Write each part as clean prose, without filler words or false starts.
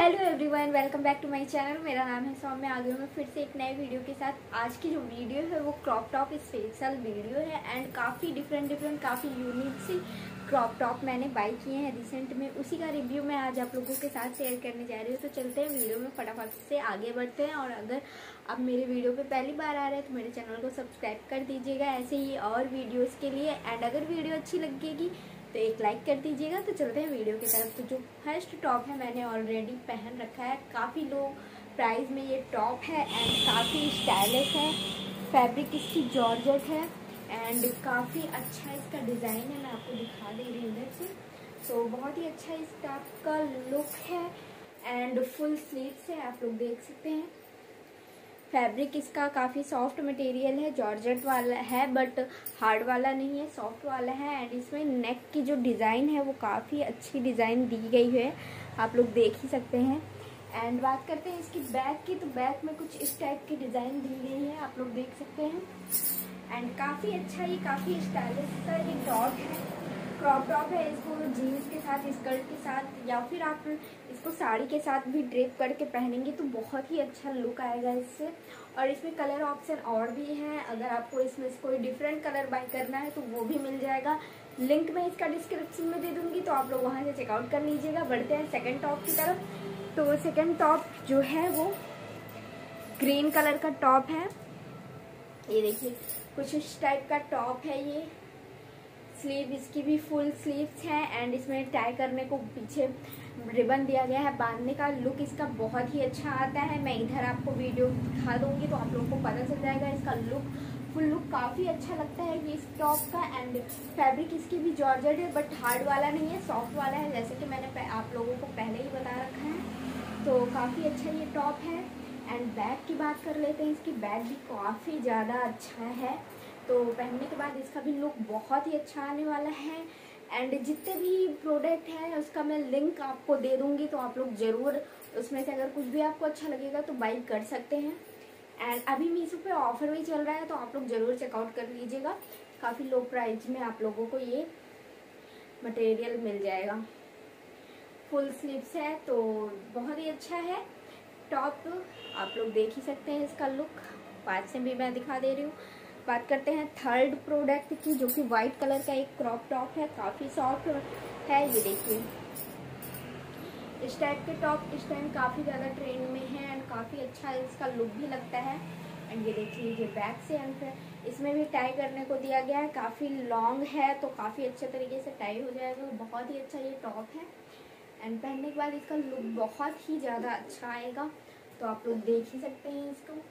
Hello everyone, welcome back to my channel. मेरा नाम है सौम्य। आ गई हूँ मैं फिर से एक नए वीडियो के साथ। आज की जो वीडियो है वो क्रॉप टॉप स्पेशल वीडियो है एंड काफ़ी डिफरेंट काफ़ी यूनिक सी क्रॉप टॉप मैंने बाई किए हैं रिसेंट में। उसी का रिव्यू मैं आज आप लोगों के साथ शेयर करने जा रही हूँ। तो चलते हैं वीडियो में, फटाफट से आगे बढ़ते हैं। और अगर आप मेरे वीडियो पे पहली बार आ रहे हैं तो मेरे चैनल को सब्सक्राइब कर दीजिएगा ऐसे ही और वीडियोज़ के लिए। एंड अगर वीडियो अच्छी लगेगी तो एक लाइक कर दीजिएगा। तो चलते हैं वीडियो की तरफ। तो जो फर्स्ट टॉप है मैंने ऑलरेडी पहन रखा है। काफ़ी लो प्राइस में ये टॉप है एंड काफ़ी स्टाइलिश है। फैब्रिक इसकी जॉर्जेट है एंड काफ़ी अच्छा इसका डिज़ाइन है। मैं आपको दिखा दे रही हूँ इधर से। तो बहुत ही अच्छा इस टॉप का लुक है एंड फुल स्लीव्स है, आप लोग देख सकते हैं। फैब्रिक इसका काफ़ी सॉफ्ट मटेरियल है, जॉर्जेट वाला है बट हार्ड वाला नहीं है, सॉफ्ट वाला है। एंड इसमें नेक की जो डिज़ाइन है वो काफ़ी अच्छी डिज़ाइन दी गई है, आप लोग देख ही सकते हैं। एंड बात करते हैं इसकी बैक की, तो बैक में कुछ इस टाइप की डिज़ाइन दी गई है, आप लोग देख सकते हैं। एंड काफ़ी अच्छा, ये काफ़ी स्टाइलिश सा ये टॉप है, क्रॉप टॉप है। इसको जीन्स के साथ, स्कर्ट के साथ या फिर आप इसको साड़ी के साथ भी ड्रेप करके पहनेंगे तो बहुत ही अच्छा लुक आएगा इससे। और इसमें कलर ऑप्शन और भी है, अगर आपको इसमें कोई डिफरेंट कलर बाय करना है तो वो भी मिल जाएगा। लिंक मैं इसका डिस्क्रिप्शन में दे दूंगी, तो आप लोग वहाँ से चेकआउट कर लीजिएगा। बढ़ते हैं सेकेंड टॉप की तरफ। तो सेकेंड टॉप जो है वो ग्रीन कलर का टॉप है। ये देखिए कुछ इस टाइप का टॉप है। ये स्लीव इसकी भी फुल स्लीव्स है एंड इसमें टाई करने को पीछे रिबन दिया गया है। बांधने का लुक इसका बहुत ही अच्छा आता है। मैं इधर आपको वीडियो दिखा दूंगी तो आप लोगों को पता चल जाएगा इसका लुक। फुल लुक काफ़ी अच्छा लगता है ये इस टॉप का। एंड फैब्रिक इसकी भी जॉर्जेट है बट हार्ड वाला नहीं है, सॉफ्ट वाला है, जैसे कि मैंने आप लोगों को पहले ही बता रखा है। तो काफ़ी अच्छा ये टॉप है। एंड बैग की बात कर लेते हैं। इसकी बैग भी काफ़ी ज़्यादा अच्छा है, तो पहनने के बाद इसका भी लुक बहुत ही अच्छा आने वाला है। एंड जितने भी प्रोडक्ट हैं उसका मैं लिंक आपको दे दूंगी, तो आप लोग ज़रूर उसमें से अगर कुछ भी आपको अच्छा लगेगा तो बाई कर सकते हैं। एंड अभी मीशो पे ऑफर भी चल रहा है, तो आप लोग ज़रूर चेकआउट कर लीजिएगा। काफ़ी लो प्राइस में आप लोगों को ये मटेरियल मिल जाएगा। फुल स्लीव्स है तो बहुत ही अच्छा है टॉप, आप लोग देख ही सकते हैं इसका लुक। पास से भी मैं दिखा दे रही हूँ। बात करते हैं थर्ड प्रोडक्ट की, जो कि व्हाइट कलर का एक क्रॉप टॉप है, काफ़ी सॉफ्ट है। ये देखिए इस टाइप के टॉप इस टाइम काफ़ी ज़्यादा ट्रेंड में है एंड काफ़ी अच्छा इसका लुक भी लगता है। एंड ये देख लीजिए बैक से, एंड इसमें भी टाई करने को दिया गया है। काफ़ी लॉन्ग है तो काफ़ी अच्छे तरीके से टाई हो जाएगा। बहुत ही अच्छा ये टॉप है एंड पहनने के बाद इसका लुक बहुत ही ज़्यादा अच्छा आएगा, तो आप लोग देख ही सकते हैं इसको।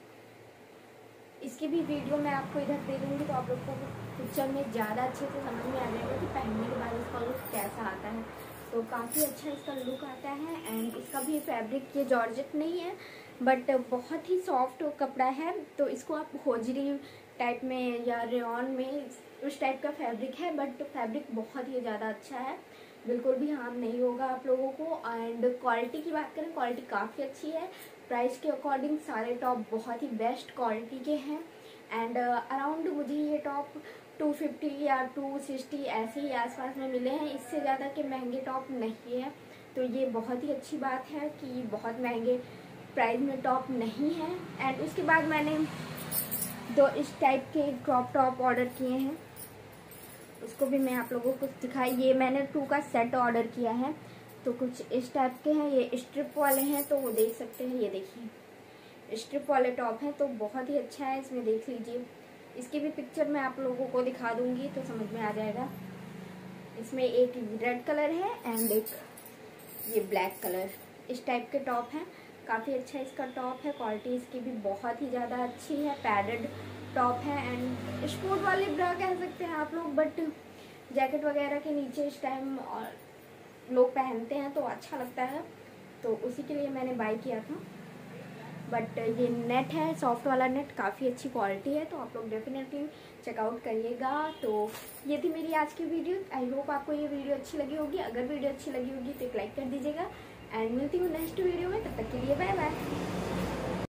इसकी भी वीडियो मैं आपको इधर दे दूँगी, तो आप लोग को पिक्चर में ज़्यादा अच्छे से समझ में आ जाएगा कि पहनने के बाद इसका लुक कैसा आता है। तो काफ़ी अच्छा इसका लुक आता है। एंड इसका भी फैब्रिक ये जॉर्जेट नहीं है बट बहुत ही सॉफ्ट कपड़ा है, तो इसको आप होजरी टाइप में या रेयॉन में उस टाइप का फैब्रिक है, बट फैब्रिक बहुत ही ज़्यादा अच्छा है, बिल्कुल भी हार्म नहीं होगा आप लोगों को। एंड क्वालिटी की बात करें, क्वालिटी काफ़ी अच्छी है। प्राइस के अकॉर्डिंग सारे टॉप बहुत ही बेस्ट क्वालिटी के हैं। एंड अराउंड मुझे ये टॉप 250 या 260 ऐसे ही आसपास में मिले हैं, इससे ज़्यादा के महंगे टॉप नहीं है। तो ये बहुत ही अच्छी बात है कि बहुत महंगे प्राइस में टॉप नहीं है। एंड उसके बाद मैंने दो इस टाइप के क्रॉप टॉप ऑर्डर किए हैं, उसको भी मैं आप लोगों को दिखाई। ये मैंने 2 का सेट ऑर्डर किया है, तो कुछ इस टाइप के हैं। ये स्ट्रिप वाले हैं, तो वो देख सकते हैं। ये देखिए स्ट्रिप वाले टॉप हैं, तो बहुत ही अच्छा है। इसमें देख लीजिए, इसकी भी पिक्चर मैं आप लोगों को दिखा दूंगी तो समझ में आ जाएगा। इसमें एक रेड कलर है एंड एक ये ब्लैक कलर, इस टाइप के टॉप हैं। काफ़ी अच्छा इसका टॉप है, क्वालिटी इसकी भी बहुत ही ज़्यादा अच्छी है। पैडेड टॉप है एंड स्पोर्ट वाले ब्रा कह सकते हैं आप लोग, बट जैकेट वगैरह के नीचे इस टाइम और लोग पहनते हैं तो अच्छा लगता है, तो उसी के लिए मैंने बाय किया था। बट ये नेट है, सॉफ्ट वाला नेट, काफ़ी अच्छी क्वालिटी है, तो आप लोग डेफिनेटली चेकआउट करिएगा। तो ये थी मेरी आज की वीडियो। आई होप आपको ये वीडियो अच्छी लगी होगी। अगर वीडियो अच्छी लगी होगी तो एक लाइक कर दीजिएगा एंड मिलती हूँ नेक्स्ट वीडियो में। तब तक के लिए बाय बाय।